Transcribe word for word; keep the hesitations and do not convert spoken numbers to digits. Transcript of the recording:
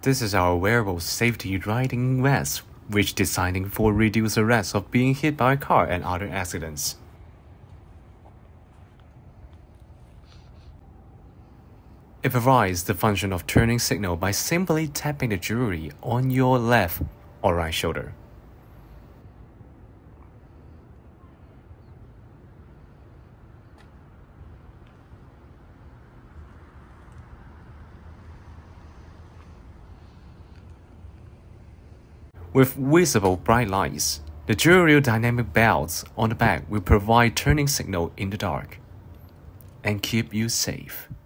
This is our wearable safety riding vest, which designing for reduce the risk of being hit by a car and other accidents. It provides the function of turning signal by simply tapping the jewelry on your left or right shoulder. With visible bright lights, the dual dynamic belts on the back will provide turning signal in the dark and keep you safe.